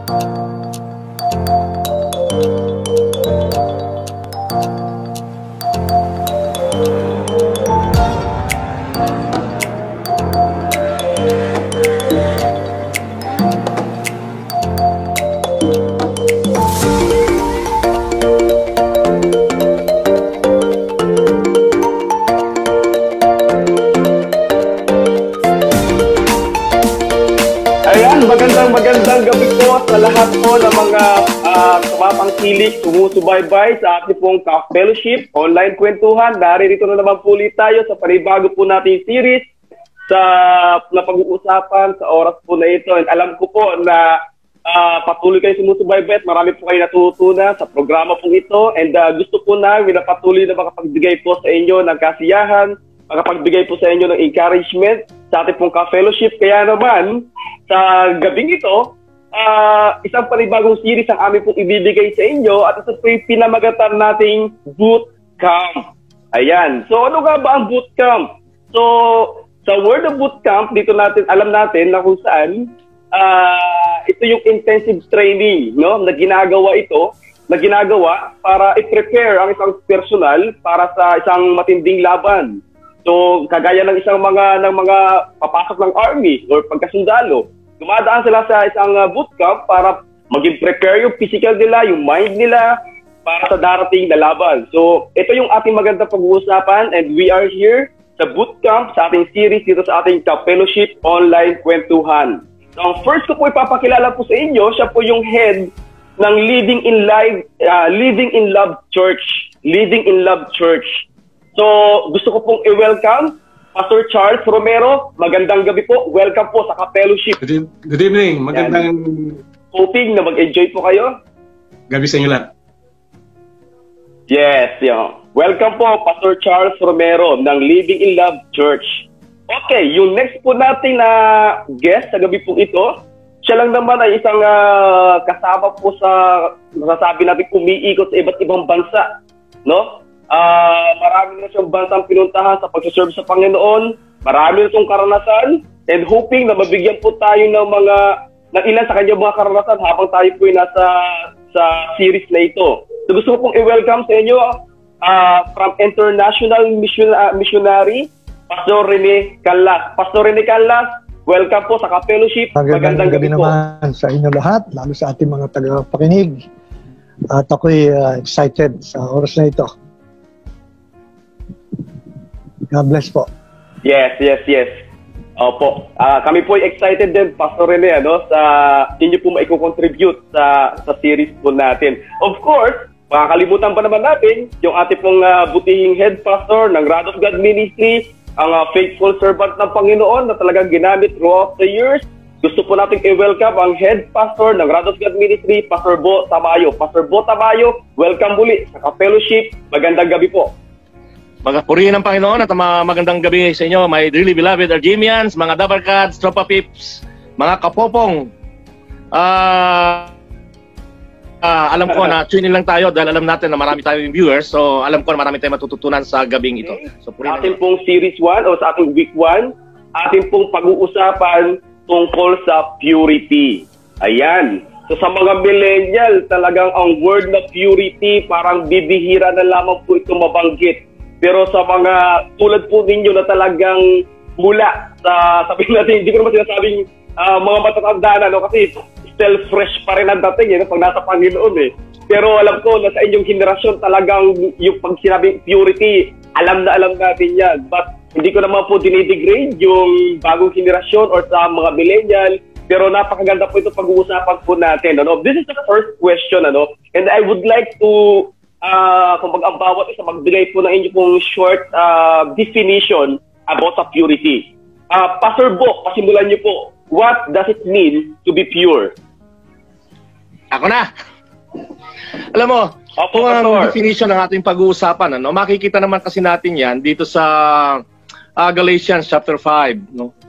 Magandang gabi po sa lahat po ng mga tumapangkilik, sumusubaybay sa ating pong ka-fellowship, online kwentuhan. Narito na naman po ulit tayo sa panibago po nating series na pag-uusapan sa oras po na ito. And alam ko po na patuloy kayo sumusubaybay at marami po kayo natutunan sa programa po ito. And gusto po namin na patuloy na makapagbigay po sa inyo ng kasiyahan, makapagbigay po sa inyo ng encouragement sa ating pong ka-fellowship. Kaya naman, sa gabing ito, isang panibagong series ang aming pong ibibigay sa inyo at ito po yung pinamagatan nating boot camp. Ayan. So, ano nga ba ang boot camp? So, sa word of boot camp, dito natin, alam natin na kung saan ito yung intensive training, no? Na ginagawa para i-prepare ang isang personal para sa isang matinding laban. So, kagaya ng mga papasok ng army or pagkasundalo, dumadaan sila sa isang bootcamp para maging prepare yung physical nila, yung mind nila para sa darating na laban. So, ito yung ating magandang pag-uusapan and we are here sa bootcamp sa ating series dito sa ating ka-fellowship online kwentuhan. So, ang first ko po ipapakilala po sa inyo, siya po yung head ng Living in Love Church. So, gusto ko pong i-welcome Pastor Charles Romero. Magandang gabi po. Welcome po sa ka-fellowship. Good evening. Magandang... Hoping na mag-enjoy po kayo. Gabi sa inyo lahat. Yes, welcome po Pastor Charles Romero ng Living in Love Church. Okay, yung next po natin na guest sa gabi po ito, siya lang naman ay isang kasama po sa masasabi natin umiikot sa iba't ibang bansa, no? Marami na siyang bansang pinuntahan sa pagsaserve sa Panginoon. Marami na itong karanasan and hoping na mabigyan po tayo ng ilan sa kanyang mga karanasan habang tayo po ay nasa series na ito. So gusto ko pong i-welcome sa inyo from International Missionary, Pastor Rene Canlas. Pastor Rene Canlas, welcome po sa ka-fellowship. Magandang gabi naman sa inyo lahat, lalo sa ating mga tagapakinig. At ako'y excited sa oras na ito. God bless po. Yes. Opo. Kami po ay excited din, Pastor Rene, sa inyo po maiko-contribute sa series po natin. Of course, makakalimutan pa naman natin yung ating pong butihing head pastor ng Rod of God Ministry, ang faithful servant ng Panginoon na talagang ginamit throughout the years. Gusto po natin i-welcome ang head pastor ng Rod of God Ministry, Pastor Bo Tamayo. Pastor Bo Tamayo, welcome muli sa ka-fellowship. Magandang gabi po. Purihin ng Panginoon at magandang gabi sa inyo, my dearly beloved Argemians, mga Dabarkads, Tropa Pips, mga kapopong. Alam ko na tune in lang tayo dahil alam natin na marami tayong viewers, so alam ko na marami tayong matututunan sa gabing ito. So, ating pong series 1 o sa ating week 1, ating pong pag-uusapan tungkol sa purity. Ayan. So sa mga millennial, talagang ang word na purity parang bibihira na lamang po ito mabanggit. Pero sa mga tulad po ninyo na talagang mula sa, sabihin natin, hindi ko naman sinasabing mga matatanda na, kasi still fresh pa rin ang dating pag nasa Panginoon Pero alam ko na sa inyong henerasyon talagang yung pag sinabing purity, alam na alam natin yan. But hindi ko naman po dinidegrade yung bagong henerasyon or sa mga millennial, pero napakaganda po ito pag-uusapan po natin. This is the first question, and I would like to kung ang bawat isa magbigay po ng inyo pong short definition about sa purity. Pastor Bo, pasimulan niyo po. What does it mean to be pure? Ako na. Alam mo, kung ang definition ng ating pag-uusapan, makikita naman kasi natin yan dito sa Galatians chapter 5,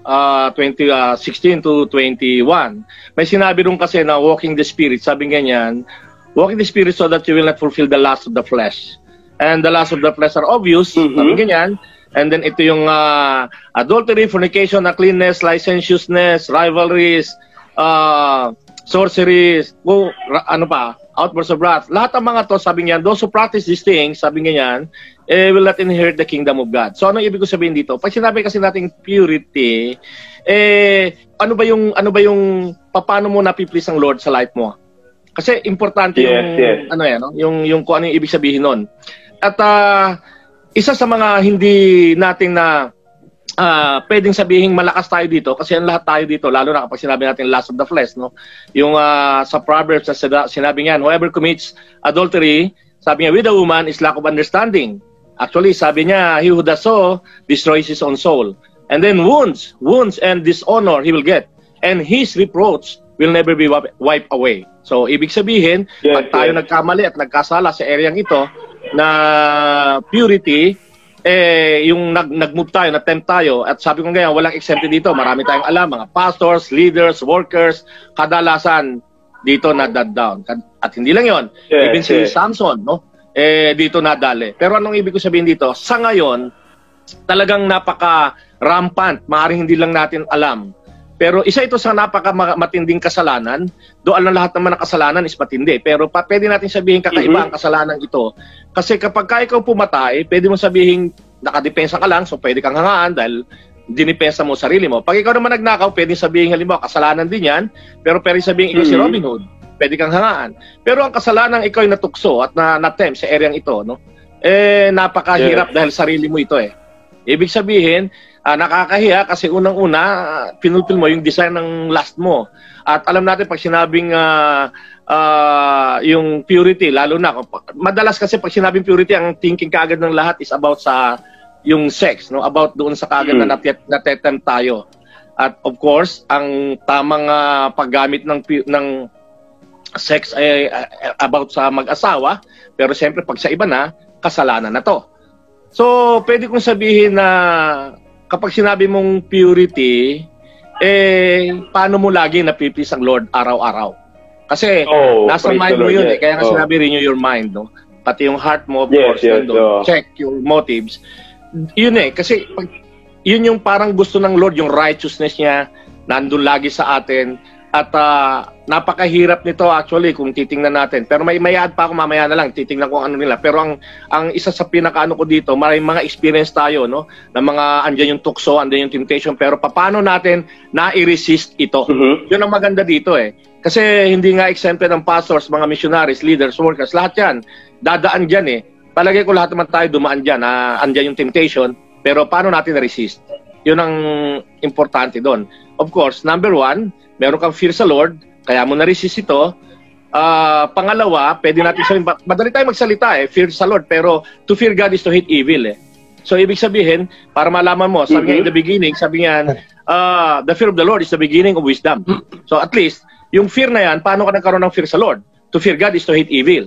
16 to 21. May sinabi rin kasi na walking the Spirit, sabi ganyan, walk in the Spirit so that you will not fulfill the lust of the flesh. And the lust of the flesh are obvious, sabi ganyan. And then ito yung adultery, fornication, uncleanness, licentiousness, rivalries, sorceries, ano pa, outbursts of wrath. Lahat ng mga to, sabi niyan, those who practice these things, sabi niyan, will not inherit the kingdom of God. So ano ibig ko sabihin dito? Pag sinabi kasi nating purity, ano ba yung paano mo napiplease ang Lord sa life mo? Kasi importante yung ano yan, no? Yung kung ano yung ibig sabihin nun. At isa sa mga hindi natin na pwedeng sabihin malakas tayo dito kasi ang lahat tayo dito, lalo na kapag sinabi natin lust of the flesh, no? Yung sa Proverbs na sinabi niyan, whoever commits adultery, sabi niya, with a woman is lack of understanding. Actually, sabi niya, he who does so destroys his own soul. And then wounds and dishonor he will get. And his reproach will never be wiped away. So, ibig sabihin, pag tayo nagkamali at nagkasala sa areang ito na purity, yung nag-move tayo, na-tempt tayo, at sabi ko ngayon, walang exempted dito. Marami tayong alam, mga pastors, leaders, workers, kadalasan dito na-down. At hindi lang yon, even si Samson, no? Dito nadali. Pero anong ibig ko sabihin dito? Sa ngayon, talagang napaka-rampant. Maaaring hindi lang natin alam. Pero isa ito sa napaka-matinding kasalanan. Doon lang lahat naman ng kasalanan is matindi. Pero pwede natin sabihin kakaiba ang kasalanan ito. Kasi kapag ikaw pumatay, pwede mo sabihin nakadepensa ka lang, so pwede kang hangaan dahil dinipensa mo sarili mo. Pag ikaw naman nagnakaw, pwede sabihin halimbawa, kasalanan din yan, pero pwede sabihin ikaw si Robin Hood, pwede kang hangaan. Pero ang kasalanan ikaw ay natukso at na-tempt sa areang ito, no? Napakahirap dahil sarili mo ito eh. Ibig sabihin, nakakahiya kasi unang-una, pinulpil mo yung design ng lust mo. At alam natin pag sinabing yung purity, lalo na, madalas kasi pag sinabing purity, ang thinking kaagad ng lahat is about sa yung sex, no? About doon sa kaagad na natetempt tayo. At of course, ang tamang paggamit ng sex ay about sa mag-asawa, pero siyempre pag sa iba na, kasalanan na to. So, pwede kong sabihin na kapag sinabi mong purity, paano mo lagi napiplease ang Lord araw-araw? Kasi nasa mind mo yun eh. Kaya nga sinabi, renew your mind, no? Pati yung heart mo, of course, check your motives. Yun eh. Kasi yun yung parang gusto ng Lord, yung righteousness niya, nandun lagi sa atin. At napakahirap nito actually kung titingnan natin. Pero may add pa ako mamaya na lang, titingnan ko ano nila. Pero ang isa sa pinakaano ko dito, may mga experience tayo, no? Na mga andyan yung tukso, andyan yung temptation. Pero paano natin na-resist ito? Yun ang maganda dito eh. Kasi hindi nga exempted ng pastors, mga missionaries, leaders, workers, lahat yan. Dadaan dyan eh. Palagay ko lahat naman tayo dumaan dyan. Andyan yung temptation. Pero paano natin na-resist? Yun ang importante doon. Of course, number one, meron kang fear sa Lord, kaya mo na-resist ito. Pangalawa, pwede natin sabihin, madali tayo magsalita eh, fear sa Lord, pero to fear God is to hate evil eh. So, ibig sabihin, para malaman mo, sabi nga in the beginning, sabi nga, the fear of the Lord is the beginning of wisdom. So, at least, yung fear na yan, paano ka nagkaroon ng fear sa Lord? To fear God is to hate evil.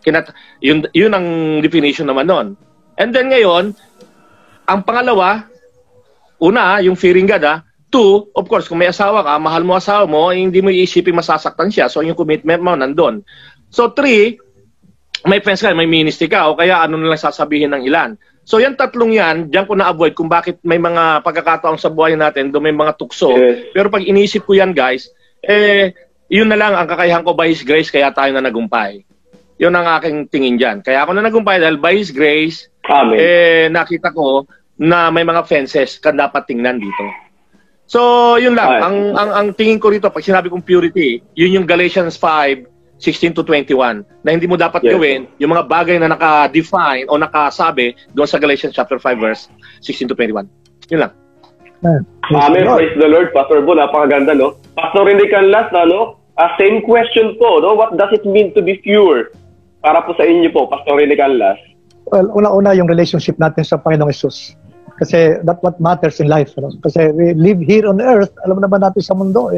Yun ang definition naman nun. And then ngayon, ang pangalawa, una, yung fearing God, two, of course, kung may asawa ka, mahal mo asawa mo, hindi mo iisipin masasaktan siya. So, yung commitment mo nandun. So, three, may friends ka, may ministry ka, o kaya ano nalang sasabihin ng ilan. So, yan tatlong yan, diyan ko na-avoid kung bakit may mga pagkakataon sa buhay natin, doon may mga tukso. Pero pag iniisip ko yan, guys, yun na lang ang kakayahan ko by His grace, kaya tayo na nagumpay. Yun ang aking tingin dyan. Kaya ako na nagumpay dahil by His grace, nakita ko na may mga fences ka dapat tingnan dito. So, yun lang. Ang tingin ko rito, pag sinabi kong purity, yun yung Galatians 5:16 to 21, na hindi mo dapat gawin yung mga bagay na naka-define o nakasabi doon sa Galatians chapter 5, verse 16 to 21. Yun lang. Amen. Praise the Lord, Pastor Bo. Napakaganda, no? Pastor Randy Canlas, no? Same question po, no? What does it mean to be pure? Para po sa inyo po, Pastor Randy Canlas. Well, una-una yung relationship natin sa Panginoong Jesus. Kasi that's what matters in life. No? Kasi we live here on earth, alam naman natin sa mundo,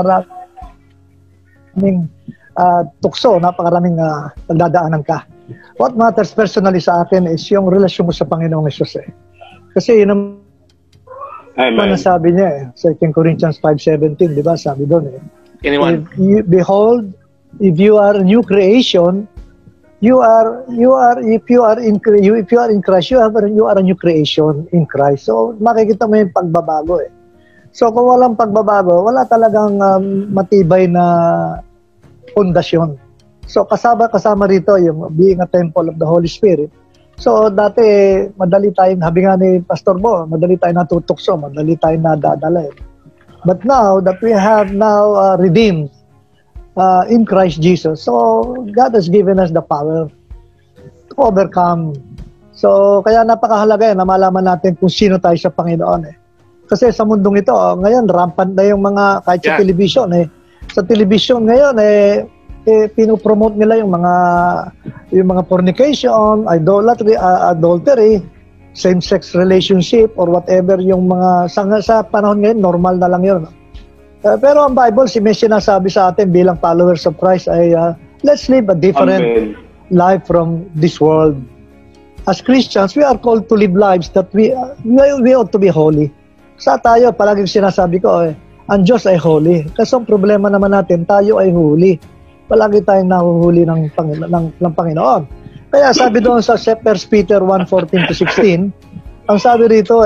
napakaraming tukso, napakaraming nagdadaanan ka. What matters personally sa akin is yung relasyon mo sa Panginoong Jesus. Kasi yun ang sabi niya, 2 Corinthians 5:17, di ba? Sabi doon behold, if you are a new creation, if you are in Christ, you are a new creation in Christ. So makikita mo yung pagbabago eh. So kung walang pagbabago, wala talagang matibay na pundasyon. So kasama rito yung being a temple of the Holy Spirit. So dati madali tayong, sabi nga ni Pastor Bo, madali tayong natutokso, madali tayong nadadala. But now that we have now redeemed in Christ Jesus, so God has given us the power to overcome. So kaya napakahalaga na malaman natin kung sino tayo sa Panginoon. Kasi sa mundong ito, ngayon rampant na yung mga, kahit sa television sa television ngayon pinopromote nila yung mga fornication, idolatry, adultery, same-sex relationship or whatever yung mga sa panahon ngayon normal na lang yun. Pero ang Bible, may sinasabi sa atin bilang followers of Christ ay let's live a different life from this world. As Christians, we are called to live lives that we ought to be holy. Sa tayo, palaging sinasabi ko ang Diyos ay holy. Kasi ang problema naman natin, tayo ay huli. Palagi tayong nahuhuli ng Panginoon. Kaya sabi doon sa 1 Peter 1:14-16, ang sabi rito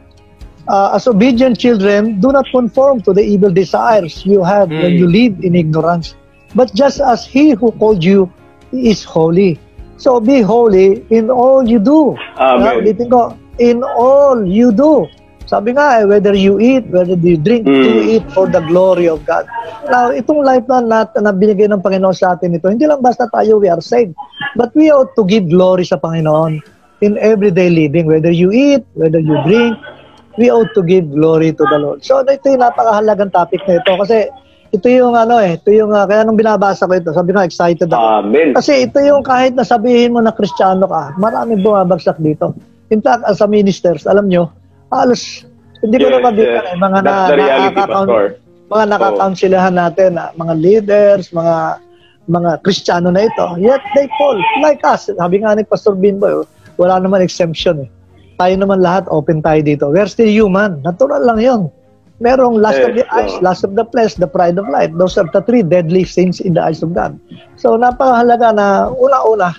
as obedient children, do not conform to the evil desires you had when you lived in ignorance. But just as He who called you is holy. So be holy in all you do. Amen. Ulitin ko, in all you do. Sabi nga, whether you eat, whether you drink, do it for the glory of God. Now, itong life na binigay ng Panginoon sa atin ito, hindi lang basta tayo, we are saved. But we ought to give glory sa Panginoon in everyday living. Whether you eat, whether you drink, we ought to give glory to the Lord. So, ito yung napakahalagang topic na ito. Kasi, ito yung kaya nung binabasa ko ito, sabi ko, excited ako. Amen. Kasi ito yung kahit na sabihin mo na Kristiyano ka, maraming bumabagsak dito. In fact, as a ministers, alam nyo, halos, hindi ko na mabitan mga nakakaunsilahan natin, mga leaders, mga Kristiyano na ito, yet they fall like us. Sabi nga ni Pastor Bimbo, wala naman exemption. Tayo naman lahat, open tayo dito. We're still human. Natural lang yun. Merong lust of the eyes, lust of the flesh, the pride of life. Those are the three deadly sins in the eyes of God. So, napakahalaga na una-una,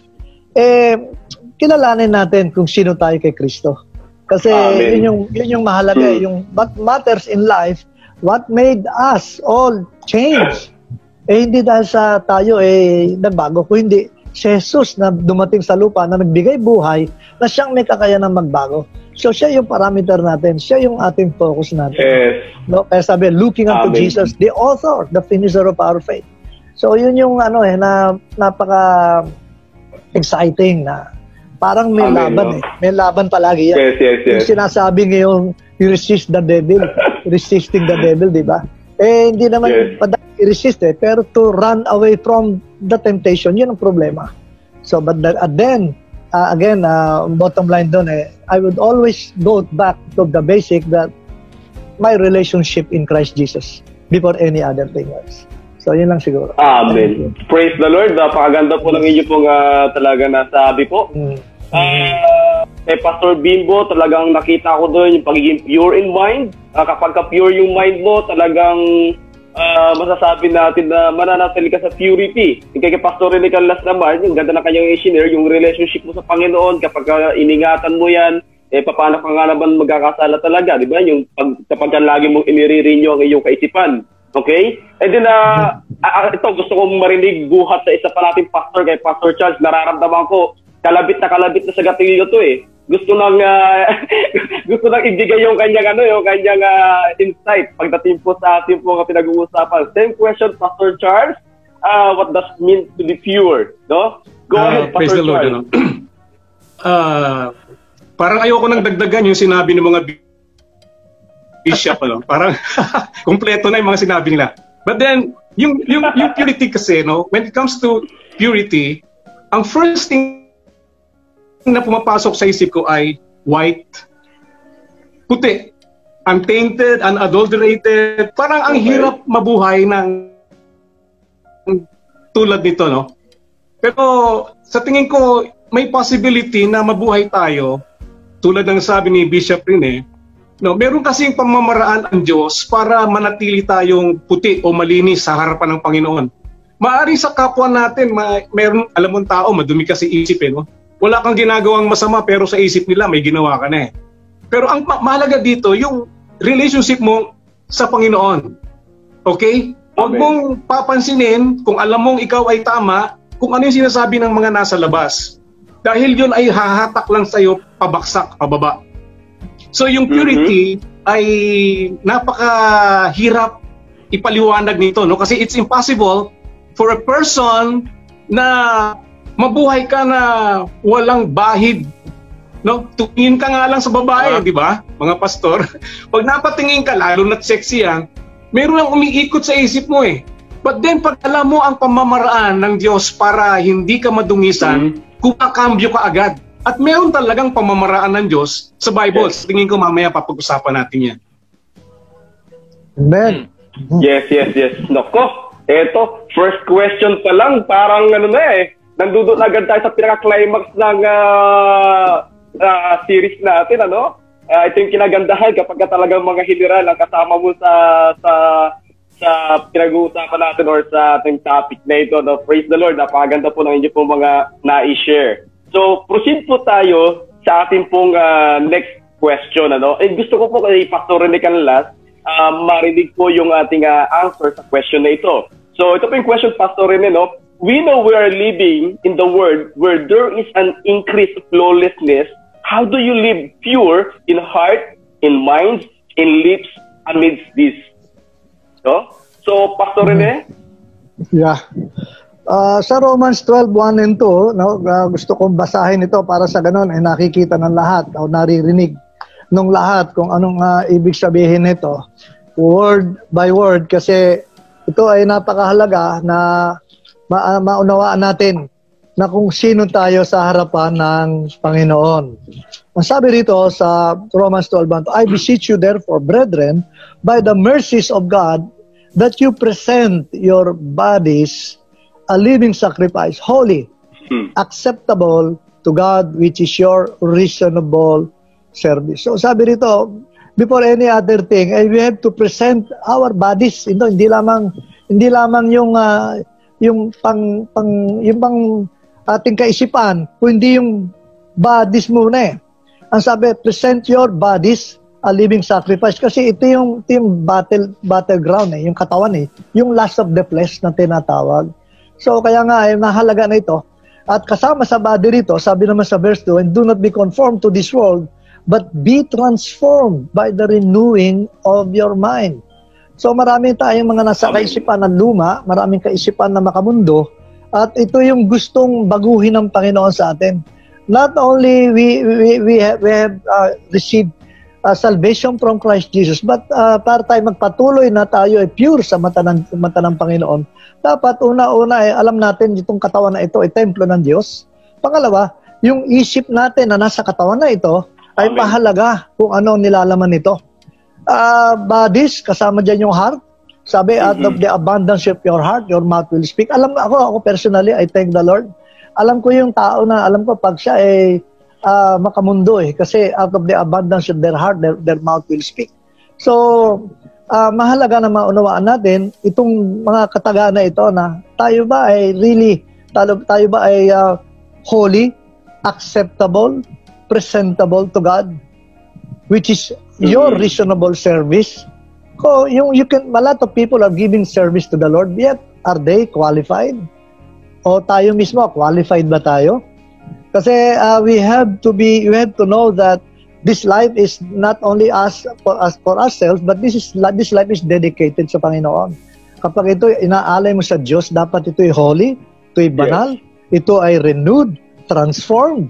kilalanin natin kung sino tayo kay Kristo. Kasi yun yung mahalaga, yung what matters in life, what made us all change. Hindi dahil sa tayo nagbago, kung hindi si Jesus na dumating sa lupa na nagbigay buhay, na siyang may kakayanang magbago. So siya yung parameter natin, siya yung ating focus natin. No? Kaya sabi, looking unto Jesus, the author, the finisher of our faith. So yun yung na napaka exciting na parang may laban may laban palagi yan. Yes. Yung sinasabi ngayon, you resist the devil, resisting the devil, di ba? Hindi naman i-resist pero to run away from the temptation, yun ang problema. So, but then, again, bottom line doon I would always go back to the basic that my relationship in Christ Jesus before any other thing else. So, yun lang siguro. Amen. Praise the Lord. Napakaganda po ng inyo pong talaga nasabi po. Kay Pastor Bimbo, talagang nakita ko doon yung pagiging pure in mind. Kapag ka-pure yung mind mo, talagang masasabi natin na mananatili ka sa purity. Kay Pastor Rene Canlas naman, yung ganda na kanyang i-share, yung relationship mo sa Panginoon, kapag iningatan mo yan, paano ka nga naman magkakasala talaga, di ba? Yung kapag lagi mong inire-renew ang iyong kaisipan. Okay? And then, ito, gusto kong marinig buhat sa isa pa nating pastor, kay Pastor Charles. Nararamdaman ko, kalabit na sa gatilyo to Gusto nang ibigay yung kanyang insight pagdating po sa ating po pinag-uusapan. Same question, Pastor Charles. What does it mean to be pure? No? Go ahead, Pastor Charles. Parang ayoko nang dagdagan yung sinabi ng mga bishop, parang kompleto na yung mga sinabi nila. But then, yung purity kasi, when it comes to purity, ang first thing na pumapasok sa isip ko ay white, puti, untainted, unadulterated. Parang ang hirap mabuhay ng tulad nito, Pero sa tingin ko, may possibility na mabuhay tayo, tulad ng sabi ni Bishop Rene, meron kasing pamamaraan ang Diyos para manatili tayong puti o malinis sa harapan ng Panginoon. Maaari sa kapwa natin, meron, alam mong tao, madumi kasi isip Wala kang ginagawang masama pero sa isip nila may ginawa ka na Pero ang mahalaga dito, yung relationship mo sa Panginoon. Okay? Huwag mong papansinin kung alam mong ikaw ay tama, kung ano yung sinasabi ng mga nasa labas. Dahil yun ay hahatak lang sa'yo pabaksak, pababa. So yung purity ay napakahirap ipaliwanag nito, no? Kasi it's impossible for a person na mabuhay ka na walang bahid, no? Tumingin ka nga lang sa babae, di ba? Mga pastor, pag napatingin ka, lalo na't sexy yan, meron lang umiikot sa isip mo eh. But then pag alam mo ang pamamaraan ng Diyos para hindi ka madungisan, kumakambyo ka agad. At meron talagang pamamaraan ng Diyos sa Bible. Yes. Tingin ko mamaya papag-usapan natin yan. Amen. Yes. Nako, eto, first question pa lang, parang ano na eh, nandudot agad tayo sa pinaka-climax ng series natin, ano? Ito yung kinagandahan kapag talagang mga general ang kasama mo sa pinag-uusapan natin or sa ating topic na ito. No? Praise the Lord, napakaganda po ng inyo pong mga na-i-share. So, proceed po tayo sa ating pong next question. Ano? Gusto ko po kay Pastor Rene Canlas, marinig po yung ating answer sa question na ito. So, ito po yung question, Pastor Rene, no? We know we are living in the world where there is an increase of lawlessness. How do you live pure in heart, in mind, in lips amidst this? So Pastor Rene? Yeah. Sa Romans 12:1 and 2, no, gusto kong basahin ito para sa ganun ay nakikita ng lahat o naririnig ng lahat kung anong ibig sabihin nito word by word, kasi ito ay napakahalaga na maunawaan natin na kung sino tayo sa harapan ng Panginoon. Ang sabi rito sa Romans 12:1, I beseech you therefore, brethren, by the mercies of God, that you present your bodies a living sacrifice, holy, acceptable to God, which is your reasonable service. So sabi rito, before any other thing, we have to present our bodies. Hindi lamang yung pang ating kaisipan, kundi yung bodies muna eh. Ang sabi, present your bodies a living sacrifice, kasi ito yung battleground eh, yung katawan eh, yung lust of the flesh na tinatawag. So kaya nga ay mahalaga na ito. At kasama sa body rito, sabi naman sa verse 2, and do not be conformed to this world, but be transformed by the renewing of your mind. So marami tayong mga nasa kaisipan na luma, maraming kaisipan na makamundo, at ito yung gustong baguhin ng Panginoon sa atin. Not only we have received salvation from Christ Jesus, but para tayo magpatuloy na tayo ay pure sa mata ng Panginoon, dapat una-una ay alam natin itong katawan na ito ay templo ng Diyos. Pangalawa, yung isip natin na nasa katawan na ito ay mahalaga kung ano nilalaman nito. Bodies, kasama dyan yung heart. Sabi, out of the abundance of your heart, your mouth will speak. Ako personally, I thank the Lord. Alam ko yung tao na, alam ko pag siya ay makamundo eh. Kasi out of the abundance of their heart, their mouth will speak. So, mahalaga na maunawaan natin itong mga kataga na ito na tayo ba ay really, tayo ba ay holy, acceptable, presentable to God, which is your reasonable service. So, a lot of people are giving service to the Lord, yet are they qualified? O tayo mismo, qualified ba tayo? Kasi we have to know that this life is not only for ourselves, but this life is dedicated sa Panginoon. Kapag ito inaalay mo sa Diyos, dapat ito ay holy, ito ay banal, ito ay renewed, transformed.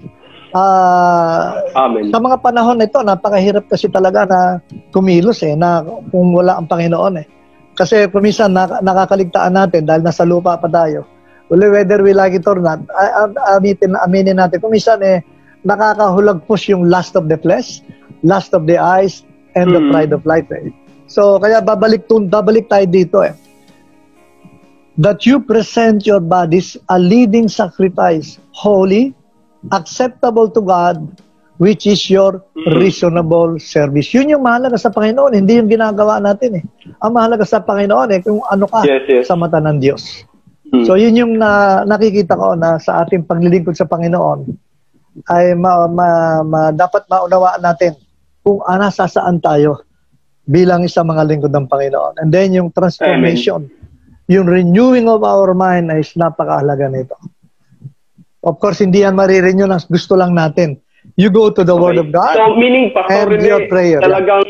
Amen. Sa mga panahon na ito, napakahirap kasi talaga na kumilos eh, na kung wala ang Panginoon eh. Kasi kuminsan nakakaligtaan natin dahil nasa lupa pa tayo. Whether we like it or not, aminin natin, kuminsan eh, nakakahulagpos yung lust of the flesh, lust of the eyes, and the pride of life eh. So, kaya babalik tayo dito eh. That you present your bodies a living sacrifice, holy, acceptable to God, which is your reasonable service. Yun yung mahalaga sa Panginoon, hindi yung ginagawa natin eh. Ang mahalaga sa Panginoon eh, kung ano ka sa mata ng Diyos. So yun yung nakikita ko na sa ating paglilingkod sa Panginoon ay dapat maunawaan natin kung saan tayo bilang isang mga lingkod ng Panginoon. And then yung transformation yung renewing of our mind ay napakahalaga nito. Of course, hindi yan marirenew ng gusto lang natin. You go to the Word of God. So, meaning, Pastor and your prayer. Talagang,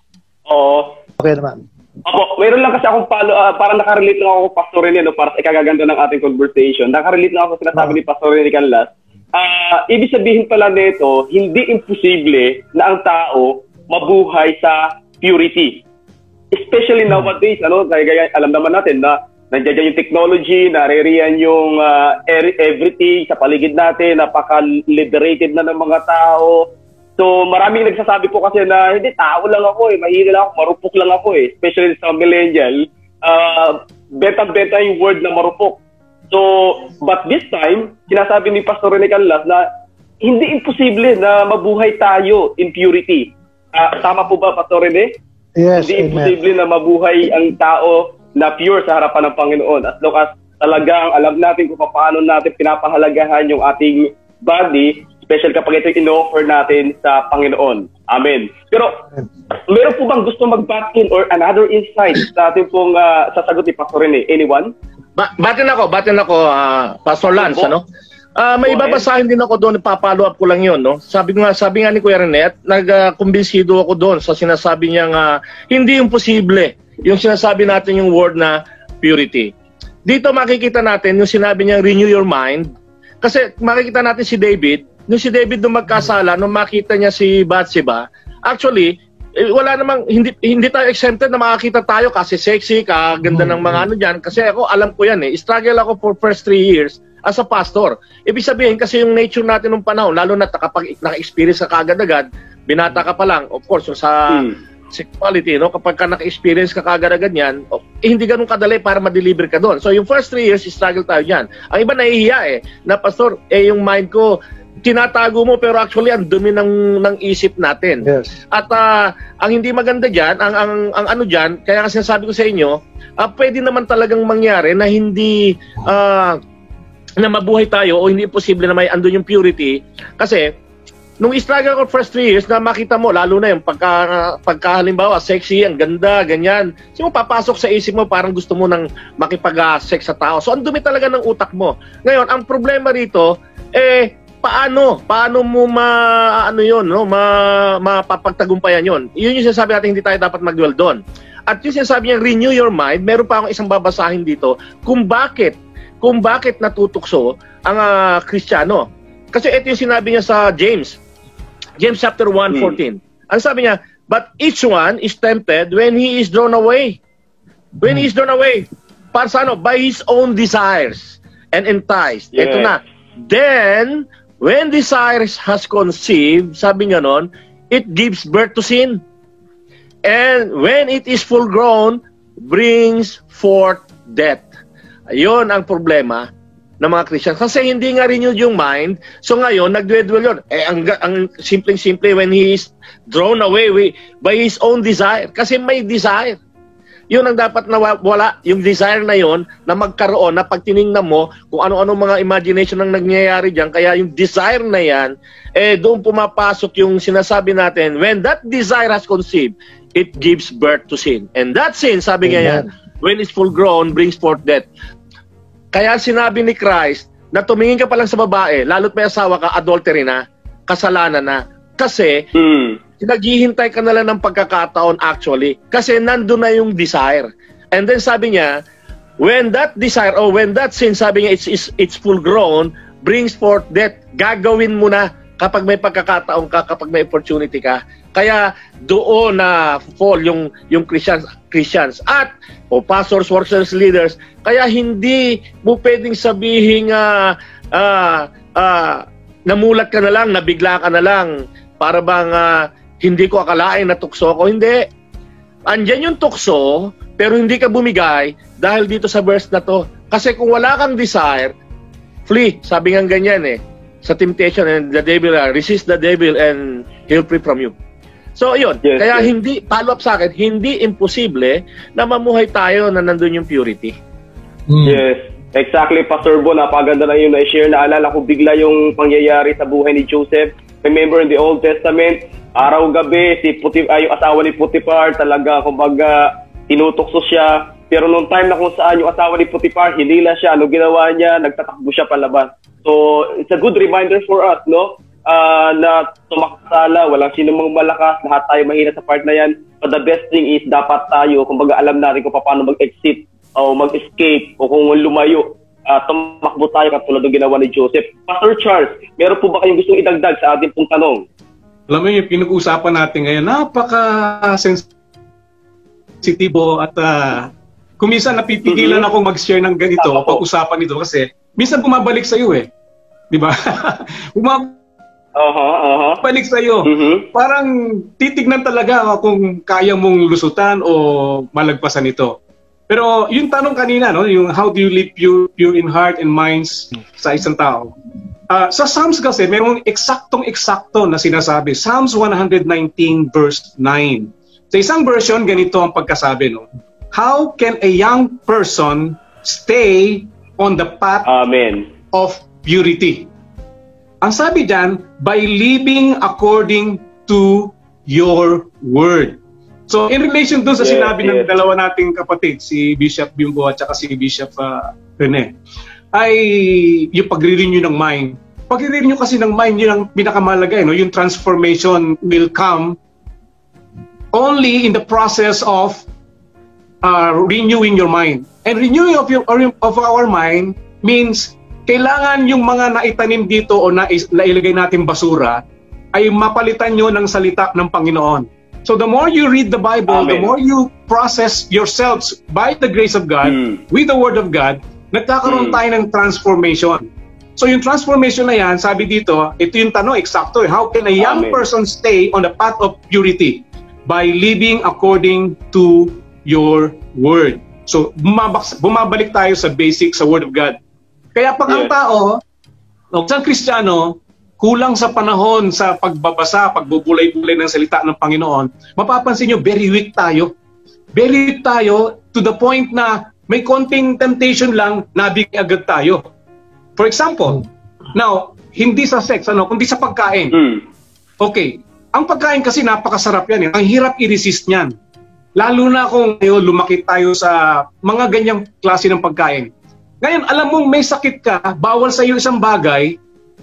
Okay naman. Opo, mayroon lang kasi akong parang nakarelate lang ako Pastor Rene, no, para sa ikagaganda ng ating conversation. Nakarelate lang ako sa sinasabi ni Pastor Rene Canlas. Ibig sabihin pala nito, hindi imposible na ang tao mabuhay sa purity. Especially nowadays, kaya alam naman natin na nandiyan yung technology, naririyan yung everything sa paligid natin, napaka-liberated na ng mga tao. So, maraming nagsasabi po kasi na, hindi, tao lang ako mahina lang ako, marupok lang ako especially sa millennial. Beta-beta yung word na marupok. So, but this time, sinasabi ni Pastor Rene Canlas na hindi imposible na mabuhay tayo in purity. Tama po ba, Pastor Rene? Yes, hindi imposible na mabuhay ang tao na pure sa harapan ng Panginoon. As long as talagang alam natin kung paano natin pinapahalagahan yung ating body, special kapag ito in-offer natin sa Panginoon. Amen. Pero, meron po bang gusto mag-back in or another insight sa ating pong sasagot ni Pastor Rene? Anyone? Batin ako, Pastor Lance, ano? May babasahin din ako doon, ipapalo up ko lang yun, no? Sabi nga ni Kuya Rene, at nag-kumbinsido ako doon sa sinasabi niyang hindi imposible yung sinasabi natin yung word na purity. Dito makikita natin yung sinabi niyang renew your mind. Kasi makikita natin si David, nung si David nung magkasala, nung makita niya si Bathsheba, actually, wala namang, hindi tayo exempted na makakita tayo kasi sexy, kaganda ng mga ano dyan. Kasi ako, alam ko yan struggle ako for first 3 years as a pastor. Ibig sabihin, kasi yung nature natin nung panahon, lalo na kapag naka-experience ka kagad-agad, binata ka pa lang, of course, yung sa sexuality, no? Kapag ka naka-experience ka kagad-agad yan, hindi ganun kadali para ma-deliver ka doon. So, yung first 3 years, struggle tayo dyan. Ang iba nahihiya na pastor, yung mind ko, tinatago mo pero actually ang dumi ng isip natin. Yes. At ang hindi maganda diyan, ang ano diyan, kaya kasi sinasabi ko sa inyo, pwede naman talagang mangyari na hindi na mabuhay tayo o hindi posible na may andun yung purity kasi nung struggle ko first 3 years na makita mo lalo na yung pagka halimbawa sexy, ang ganda, ganyan. Kasi mo papasok sa isip mo parang gusto mo nang makipag-sex sa tao. So ang dumi talaga ng utak mo. Ngayon, ang problema rito paano mo mapapagtagumpayan yon? Yun yung sinasabi natin, hindi tayo dapat mag-dwell doon. At yung sinasabi niya, renew your mind, meron pa akong isang babasahin dito kung bakit natutukso ang Kristiyano. Kasi ito yung sinabi niya sa James chapter 1:14. Ang sabi niya, but each one is tempted when he is drawn away. When he is drawn away, para sa by his own desires and enticed. Yeah. Ito na. Then, when desires has conceived, sabi nga nun, it gives birth to sin. And when it is full grown, brings forth death. Ayun ang problema ng mga Christian. Kasi hindi nga renewed yung mind, so ngayon, nagdwedwell yun. Ang simpleng-simple, when he is drawn away by his own desire. Kasi may desire. Yun ang dapat nawala, yung desire na yon na magkaroon, na pag tinignan mo kung ano-ano mga imagination ang nangyayari dyan, kaya yung desire na yan, doon pumapasok yung sinasabi natin, when that desire has conceived, it gives birth to sin. And that sin, sabi nga yan, when it's full grown, brings forth death. Kaya sinabi ni Christ, na tumingin ka pa lang sa babae, lalo't may asawa ka, adultery na, kasalanan na. Kasi, naghihintay ka na lang ng pagkakataon actually kasi nandun na yung desire. And then sabi niya, when that desire or when that sin, sabi niya, it's full grown, brings forth death. Gagawin mo na kapag may pagkakataon ka, kapag may opportunity ka. Kaya doon na fall yung Christians at pastors, workers, leaders. Kaya hindi mo pwedeng sabihin namulat ka na lang, nabigla ka na lang, para bang hindi ko akalain na tukso ko. Hindi. Andyan yung tukso, pero hindi ka bumigay dahil dito sa verse na to. Kasi kung wala kang desire, flee. Sabi nga ganyan sa temptation, and the devil, resist the devil and he'll flee from you. So, yun. Yes, Kaya yes. hindi, follow up sa akin, hindi imposible na mamuhay tayo na nandun yung purity. Yes. Exactly, Pastor Bo. Napaganda na yung na-share. Naalala ko bigla yung pangyayari sa buhay ni Joseph. Remember in the Old Testament, araw-gabi, yung asawa ni Potiphar, talaga, kumbaga, tinutokso siya. Pero nung time na kung saan yung asawa ni Potiphar, hinila siya, ano ginawa niya? Nagtatakbo siya palabas. So, it's a good reminder for us, no? Na tumakasala, walang sino mang malakas, lahat tayo mahina sa part na yan. But the best thing is, dapat tayo, kumbaga alam natin kung paano mag-exit o mag-escape o kung lumayo. Tumakbo tayo katulad ng ginawa ni Joseph. Pastor Charles, meron po ba kayong gustong idagdag sa ating pong tanong? Alam mo yung pinag-uusapan natin ngayon, napaka-sensitibo at kung minsan napipigilan akong mag-share ng ganito, pag-usapan nito kasi minsan bumabalik sa iyo di ba? Balik sa iyo. Parang titignan talaga kung kaya mong lusutan o malagpasan ito. Pero yung tanong kanina, no, yung how do you live pure in heart and minds sa isang tao? Sa Psalms kasi, mayroong eksaktong-eksakto na sinasabi. Psalms 119 verse 9. Sa isang version, ganito ang pagkasabi, no? How can a young person stay on the path of purity? Ang sabi dyan, by living according to your word. So, in relation doon sa sinabi ng dalawa nating kapatid, si Bishop Bimbo at saka si Bishop Rene, ay yung pagre-renew ng mind. Pagre-renew kasi ng mind, yun ang pinakamahalaga, no? Yung transformation will come only in the process of renewing your mind. And renewing of our mind means kailangan yung mga naitanim dito o nailagay natin basura ay mapalitan nyo ng salita ng Panginoon. So the more you read the Bible, the more you process yourselves by the grace of God, with the Word of God, nagkakaroon tayo ng transformation. So yung transformation na yan, sabi dito, ito yung tanong, eksakto. How can a young person stay on the path of purity? By living according to your Word. So bumabalik tayo sa basic, sa Word of God. Kaya pag ang tao, isang Kristiyano, kulang sa panahon sa pagbabasa, pagbubulay-bulay ng salita ng Panginoon, mapapansin nyo, very weak tayo. Very weak tayo to the point na may konting temptation lang, nabigay agad tayo. For example, now, hindi sa sex, kundi sa pagkain. Okay, ang pagkain kasi napakasarap yan. Ang hirap i-resist niyan. Lalo na kung lumaki tayo sa mga ganyang klase ng pagkain. Ngayon, alam mong may sakit ka, bawal sa iyo isang bagay,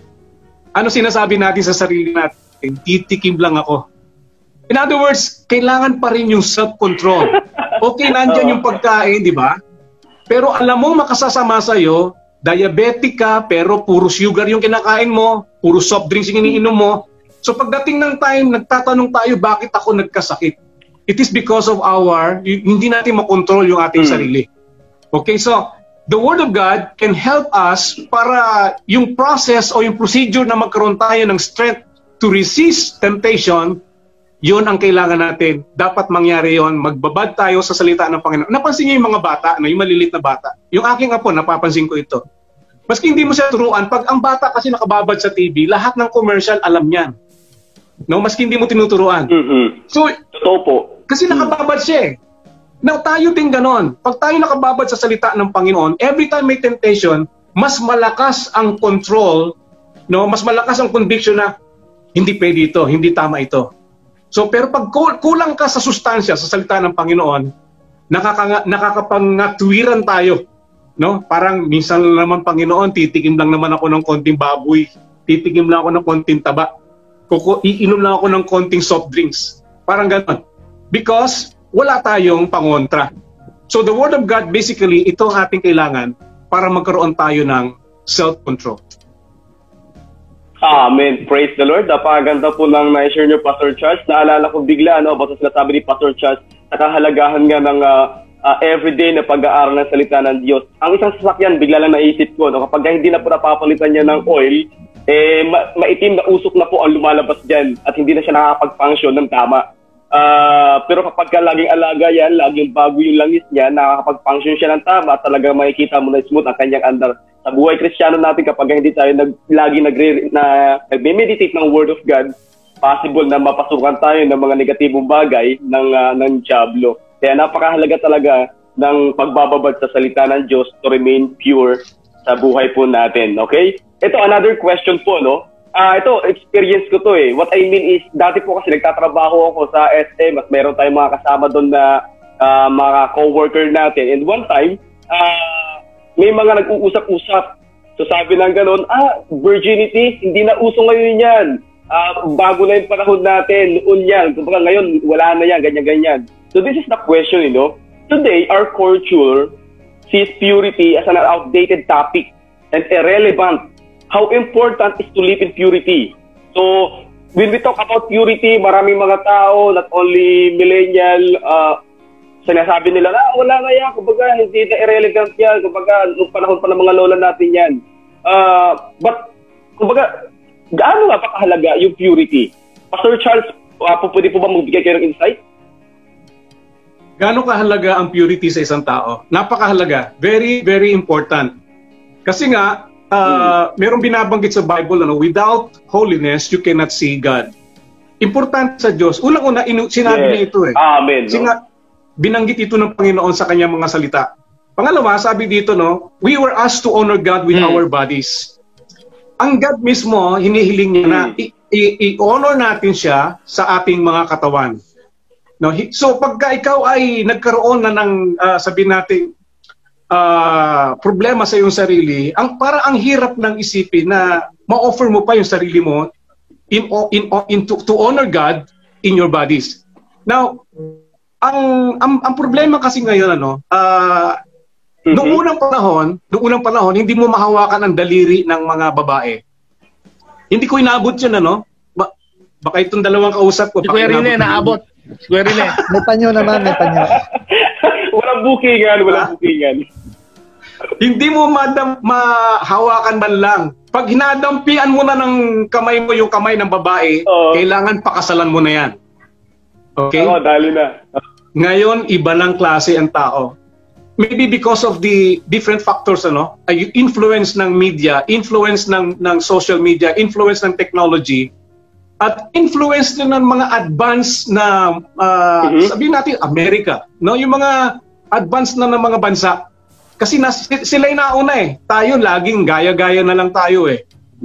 ano sinasabi natin sa sarili natin? Titikim lang ako. In other words, kailangan pa rin yung self-control. Okay, nandyan yung pagkain, di ba? Pero alam mo, makasasama sa iyo, diabetic ka, pero puro sugar yung kinakain mo, puro soft drinks yung iniinom mo. So pagdating ng time, nagtatanong tayo, bakit ako nagkasakit? It is because of hindi natin makontrol yung ating sarili. Okay, so the Word of God can help us para yung process o yung procedure na magkaroon tayo ng strength to resist temptation, yun ang kailangan natin. Dapat mangyari yon. Magbabad tayo sa salita ng Panginoon. Napansin niyo yung mga bata, yung malilit na bata. Yung aking apo, napapansin ko ito. Maski hindi mo siya turuan, pag ang bata kasi nakababad sa TV, lahat ng commercial alam niyan. No? Maski hindi mo tinuturuan. So, totoo po. Kasi nakababad siya Now, tayo din ganon. Pag tayo nakababad sa salita ng Panginoon, every time may temptation, mas malakas ang control, no? Mas malakas ang conviction na hindi pwede ito, hindi tama ito. So, pero pag kulang ka sa sustansya, sa salita ng Panginoon, nakakapangatuwiran tayo. No? Parang minsan naman, Panginoon, titikim lang naman ako ng konting baboy, titikim lang ako ng konting taba, iinom lang ako ng konting soft drinks. Parang ganon. Because wala tayong pangontra. So the Word of God, basically, ito ang ating kailangan para magkaroon tayo ng self-control. Amen. Praise the Lord. Napakaganda po lang na-share niyo, Pastor Charles. Naalala ko bigla, basta sinasabi ni Pastor Charles, nakahalagahan nga ng everyday na pag-aaral ng salita ng Diyos. Ang isang sasakyan, bigla lang naisip ko, kapag hindi na po napapalitan niya ng oil, maitim na usok na po ang lumalabas dyan at hindi na siya nakakapag-function ng tama. Pero kapag laging alaga yan, laging bago yung langis niya, nakakapag-function siya ng tama at talagang makikita mo na smooth ang kanyang andar. Sa buhay Kristiyano natin, kapag hindi tayo lagi nagme-meditate ng Word of God, possible na mapasukan tayo ng mga negatibong bagay ng Diablo. Kaya napakahalaga talaga ng pagbababad sa salita ng Diyos to remain pure sa buhay po natin. Okay? Ito, another question po, no? Ito, experience ko to What I mean is, dati po kasi nagtatrabaho ako sa SM at meron tayong mga kasama doon na mga co-worker natin. And one time, may mga nag-uusap-usap. So sabi ng gano'n, virginity, hindi na uso ngayon yan. Bago na yung panahon natin, noon yan. Kumbaga ngayon, wala na yan, ganyan-ganyan. So this is the question, you know. Today, our culture sees purity as an outdated topic and irrelevant. How important is to live in purity? So, when we talk about purity, maraming mga tao, not only millennial, sinasabi nila, wala na yan, kumbaga, hindi na irrelevant yan, kumbaga, noong panahon pa ng mga lola natin yan. But, kumbaga, gaano nga pa kahalaga yung purity? Pastor Charles, pwede po ba magbigay kayo ng insight? Gaano kahalaga ang purity sa isang tao? Napakahalaga. Very, very important. Kasi nga, merong binabanggit sa Bible, without holiness, you cannot see God. Importante sa Diyos. Unang-una, sinabi niya ito eh. Amen. Kasi nga, binanggit ito ng Panginoon sa kanyang mga salita. Pangalawa, sabi dito, we were asked to honor God with our bodies. Ang God mismo, hinihiling niya na i-honor natin siya sa ating mga katawan. No, so pagka ikaw ay nagkaroon na ng sabihin natin problema sa iyong sarili, para ang hirap ng isipin na ma-offer mo pa yung sarili mo to honor God in your bodies. Now, ang problema kasi ngayon noong unang panahon hindi mo mahawakan ang daliri ng mga babae. Hindi ko inabot 'yun baka itong dalawang kausap ko. Kuya Rene naabot. Kuya Rene. May panyo naman, may panyo. Walang bookingan. Hindi mo mahawakan man lang. Pag hinadampian mo na ng kamay mo yung kamay ng babae, kailangan pakasalan mo na yan. Okay? Oo, dali na. Ngayon, iba lang klase ang tao. Maybe because of the different factors, influence ng media, influence ng social media, influence ng technology, at influence din ng mga advanced na sabihin natin Amerika, yung mga advanced na ng mga bansa. Kasi sila'y nauna eh. Tayo laging gaya-gaya na lang tayo eh.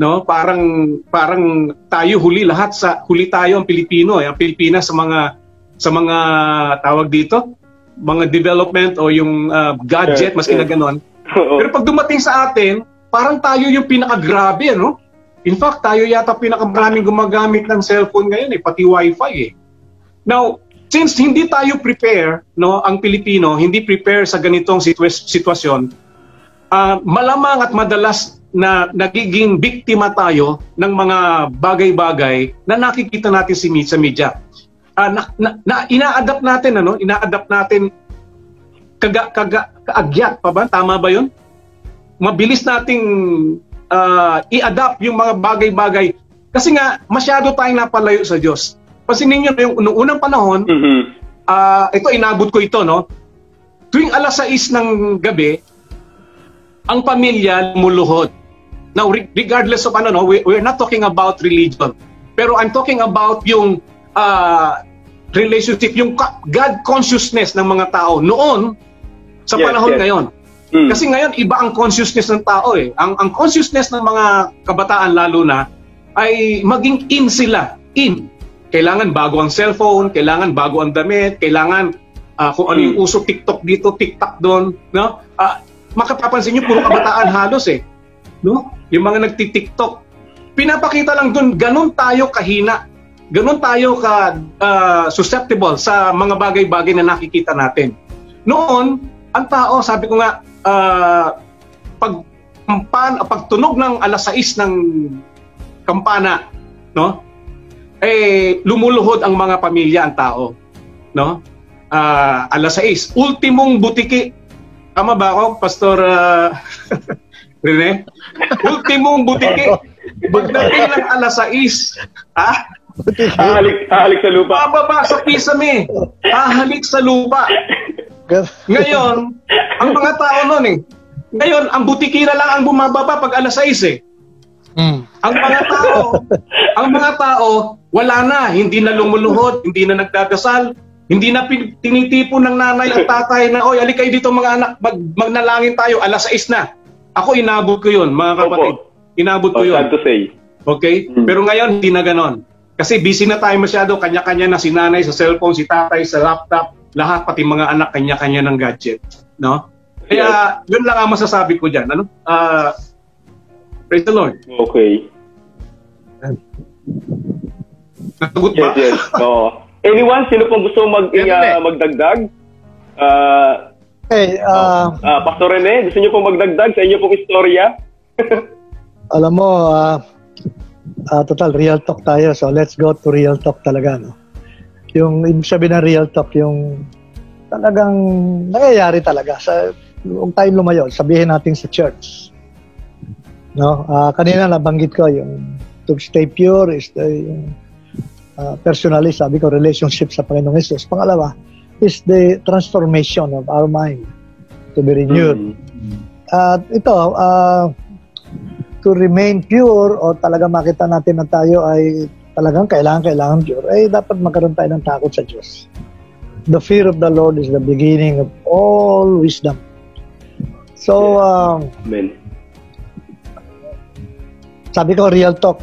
Parang tayo huli tayo ang Pilipino ang Pilipinas sa mga tawag dito, mga development o yung gadget mas kinaganon. Pero pag dumating sa atin, parang tayo yung pinakagrabe, In fact, tayo yata pinakamaraming gumagamit ng cellphone ngayon pati wifi Now, since hindi tayo prepare, ang Pilipino, hindi prepare sa ganitong sitwasyon, malamang at madalas na nagiging biktima tayo ng mga bagay-bagay na nakikita natin sa media. Ina-adapt natin, kaagyat pa ba? Tama ba yun? Mabilis nating i-adapt yung mga bagay-bagay. Kasi nga, masyado tayong napalayo sa Diyos. Pansinin nyo, yung unang panahon, ito, inabot ko ito, tuwing 6:00 ng gabi, ang pamilya lumuluhod. Now, regardless of we're not talking about religion. Pero I'm talking about yung relationship, yung God consciousness ng mga tao noon sa panahon ngayon. Kasi ngayon, iba ang consciousness ng tao Ang consciousness ng mga kabataan lalo na ay maging in sila. Kailangan bago ang cellphone, kailangan bago ang damit, kailangan kung ano yung uso TikTok dito, TikTok doon. Makapapansin nyo, puro kabataan halos Yung mga nagti-TikTok. Pinapakita lang doon, ganun tayo kahina. Ganun tayo susceptible sa mga bagay-bagay na nakikita natin. Noon, ang tao, sabi ko nga, pagtunog ng 6:00 ng kampana, lumuluhod ang mga pamilya, ang tao, 6:00, ultimong butiki. Tama ba ako, Pastor Rene? Ultimong butiki. Pagdating ng 6:00, halik sa lupa. Bababa sa pisame. Halik sa lupa. Ngayon, ang mga tao noon ngayon, ang butiki na lang ang bumababa pag 6:00 Ang mga tao, wala na, hindi na lumuluhod, hindi na nagdadasal, hindi na tinitipon ng nanay at tatay na, oy, alika kayo dito mga anak, magnalangin tayo, 6:00 na. Ako inabot ko yun, mga kapatid. Inabot ko yun. Sad to say. Okay? Pero ngayon, hindi na ganon. Kasi busy na tayo masyado, kanya-kanya na si nanay sa cellphone, si tatay sa laptop, lahat, pati mga anak, kanya-kanya ng gadget. No? Kaya, yun lang ang masasabi ko dyan. Ano? Praise the Lord. Okay. Natagot ba? Yes. Anyone? Sino pong gusto magdagdag? Pastor Rene, gusto niyo pong magdagdag sa inyo pong istorya? Alam mo, total real talk tayo. So let's go to real talk talaga. No? Yung ibig sabihin ng real talk, yung talagang nangyayari talaga. Kung tayo lumayo, sabihin natin sa church. No? Kanina nabanggit ko yung to stay pure is yung personally, sabi ko, relationship sa Panginoong Jesus. Pangalawa is the transformation of our mind to be renewed. At ito, to remain pure o talaga makita natin na tayo ay talagang kailangan pure, ay dapat magkaroon tayo ng takot sa Diyos. The fear of the Lord is the beginning of all wisdom. So, Amen. Sabi ko, real talk.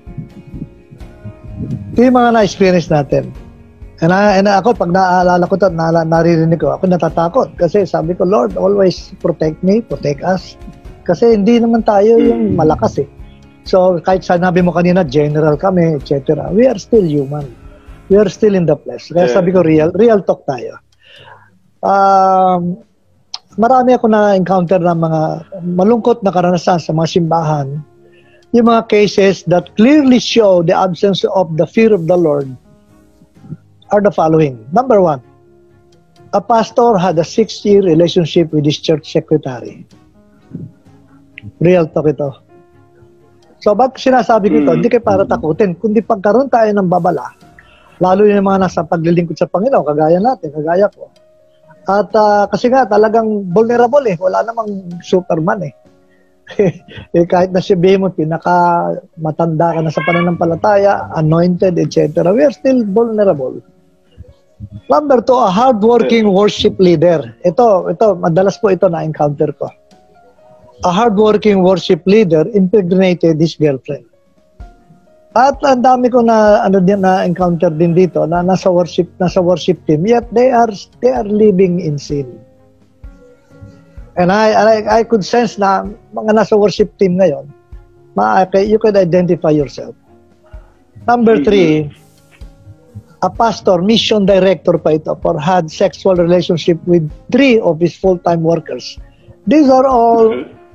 Ito yung mga na-experience natin. And ako, pag naaalala ko ito, naririnig ko, ako natatakot. Kasi sabi ko, Lord, always protect me, protect us. Kasi hindi naman tayo yung malakas eh. So, kahit sanabi mo kanina, general kami, etc. We are still human. We are still in the flesh. Kaya sabi ko, real talk tayo. Marami ako na-encounter ng mga malungkot na karanasan sa mga simbahan. Yung mga cases that clearly show the absence of the fear of the Lord are the following. Number one, a pastor had a 6-year relationship with his church secretary. Real talk ito. So, ba't sinasabi ko ito? Hindi kayo para takutin, kundi pagkaroon tayo ng babala, lalo yung mga nasa paglilingkod sa Panginoon, kagaya natin, kagaya ko. At kasi nga, talagang vulnerable eh. Wala namang Superman eh. Kahit na sabihin mo, pinaka-matanda ka na sa pananampalataya, anointed, etc. We are still vulnerable. Number two, a hardworking worship leader. Ito, madalas po ito na-encounter ko. A hardworking worship leader impregnated his girlfriend. At ang dami ko na-encounter din dito na nasa worship team, yet they are living in sin. And I could sense na mga nasa worship team ngayon, you could identify yourself. Number three, a pastor, mission director pa ito, had sexual relationship with 3 of his full-time workers. These are all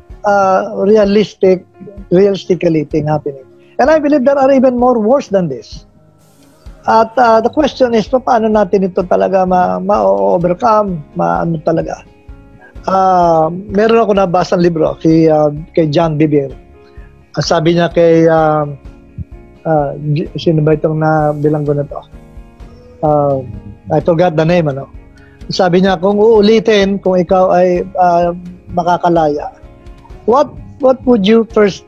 realistically thing happening. And I believe there are even more worse than this. At the question is, paano natin ito talaga ma-overcome, ano talaga? Meron ako nabasang libro kay John Bevere. Sabi niya kay sino ba itong nabilanggo na to? I forgot the name, ano? Sabi niya, kung uulitin, kung ikaw ay makakalaya, what would you first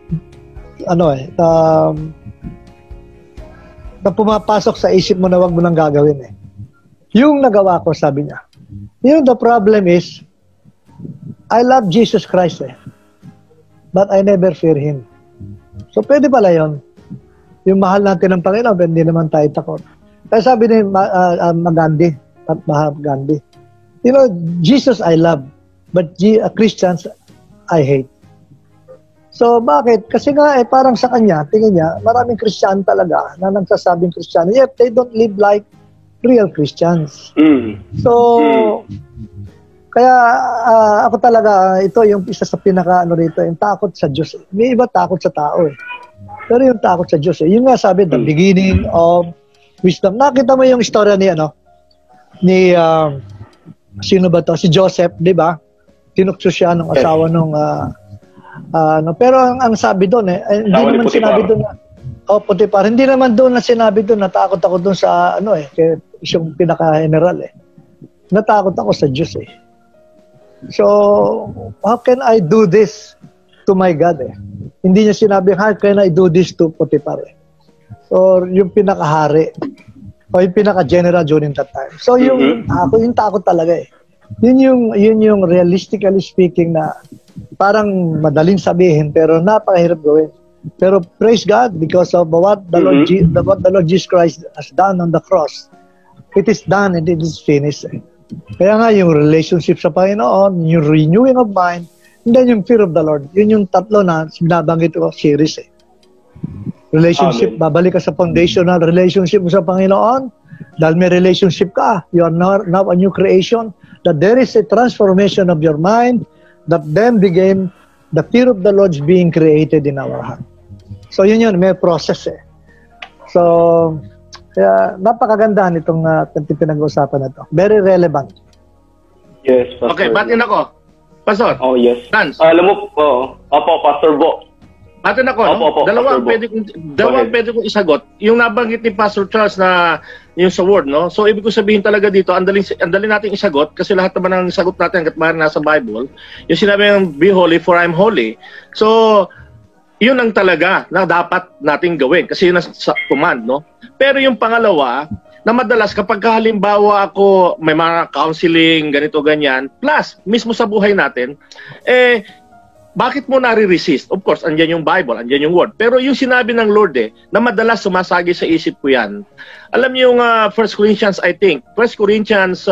na pumapasok sa isip mo na wag mo nang gagawin eh? Yung nagawa ko, sabi niya. The problem is, I love Jesus Christ but I never fear Him. So pwede pala yun. Yung mahal natin ng Panginoon, hindi naman tayo takot. Kaya sabi ni Gandhi, Mahatma Gandhi, Jesus I love, but Christians I hate. So bakit? Kasi nga parang sa kanya, tingin niya, maraming Christian talaga na nagsasabing Christian, yet they don't live like real Christians. So kaya ako talaga, ito yung isa sa rito, yung takot sa Diyos. May iba takot sa tao eh. Pero yung takot sa Diyos eh. Yung nga sabi, the beginning of wisdom. Nakita mo yung istorya ni sino ba to? Si Joseph, di ba? Tinukso siya ng asawa nung pero ang sabi doon hindi naman sinabi doon na Potiphar, hindi naman doon na sinabi doon, natakot ako doon sa yung pinaka-general natakot ako sa Diyos eh. So, how can I do this to my God Hindi niya sinabi, how can I do this to Potiphar or yung pinaka-hari o yung pinaka-general during that time. So, yung takot talaga Yun yung realistically speaking na parang madaling sabihin pero napakahirap gawin. Pero praise God because of what the Lord Jesus Christ has done on the cross. It is done and it is finished. Kaya nga yung relationship sa Panginoon, yung renewing of mind, and then yung fear of the Lord. Yun yung tatlo na sinabanggit ko series eh. Relationship, Amen. babalik ka sa foundational relationship mo sa Panginoon. Dahil may relationship ka, you are now a new creation. That there is a transformation of your mind, that then became the fear of the Lord being created in our heart. So yun, may process eh. So, kaya napakaganda nitong pinag-uusapan na ito. Very relevant. Yes, Pastor. Okay, batin ako. Pastor. Oh, yes. Lance. Alam mo, opo, Pastor Bo. Batin ako, no? Opo, Dalawang Pastor pwede kong isagot. Yung nabanggit ni Pastor Charles na yung sa word, no? So, ibig ko sabihin talaga dito, andali natin isagot kasi lahat naman ng sagot natin hanggat maaari nasa Bible. Yung sinabi ng be holy for I'm holy. So, yun ang talaga na dapat nating gawin kasi yun ang command, no? Pero yung pangalawa, na madalas kapag halimbawa ako may mga counseling, ganito, ganyan, plus, mismo sa buhay natin, bakit mo nare-resist? Of course, andyan yung Bible, andyan yung Word. Pero yung sinabi ng Lord na madalas sumasagi sa isip ko yan. Alam niyo yung 1 Corinthians, I think, 1 Corinthians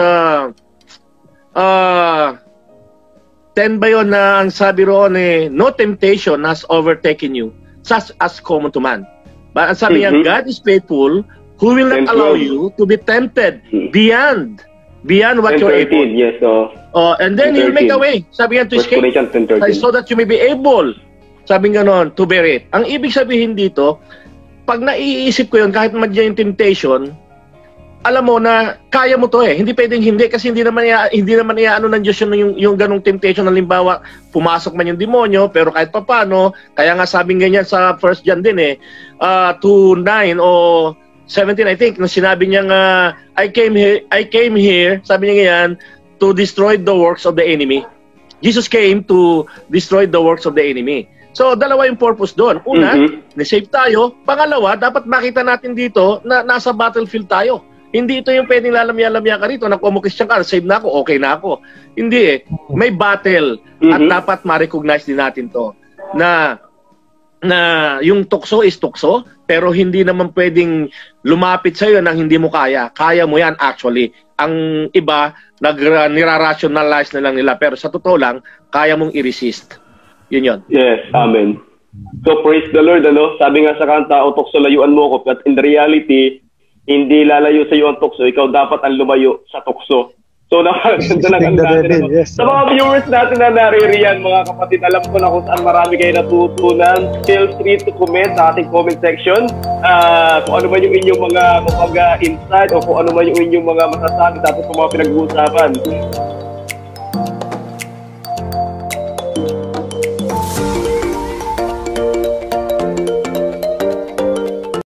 10 ba yun na ang sabi roon no temptation has overtaken you, such as common to man. But ang sabi niya, God is faithful, who will not allow you to be tempted beyond what you're able. Yes, and then He'll make a way. Sabi nga to escape, so that you may be able, sabi nga noon, to bear it. Ang ibig sabihin dito, pag naiisip ko yun, kahit madyan yung temptation, alam mo na kaya mo to Hindi pwedeng hindi kasi hindi naman ano ng Diyos yung ganung temptation. Halimbawa, pumasok man yung demonyo, pero kahit pa paano, kaya nga sabing ganyan sa 1 John din 2:9 o 17, I think, nung sinabi niya nga, I came here, sabi niya ngayon, to destroy the works of the enemy. Jesus came to destroy the works of the enemy. So, dalawa yung purpose doon. Una, na-save tayo. Pangalawa, dapat makita natin dito na nasa battlefield tayo. Hindi ito yung pwedeng lalamya-lamya ka rito, nakumukisyan ka, save na ako, okay na ako. Hindi May battle at dapat ma-recognize din natin to na yung tukso is tukso, pero hindi naman pwedeng lumapit sa'yo nang hindi mo kaya. Kaya mo yan actually. Ang iba, nira-rationalize na lang nila. Pero sa totoo lang, kaya mong i-resist. Yun. Yes, amen. So praise the Lord, Sabi nga sa kanta, o tukso layuan mo ko. But in the reality, hindi lalayo sa iyo ang tukso. Ikaw dapat ang lumayo sa tukso. So, napakaganda lang natin. Sa mga viewers natin na naririyan, mga kapatid, alam ko na kung saan marami kayo natutunan. Feel free to comment sa ating comment section. Kung ano man yung inyong mga insight o kung ano man yung inyong mga masasabi tapos sa mga pinag-uusapan.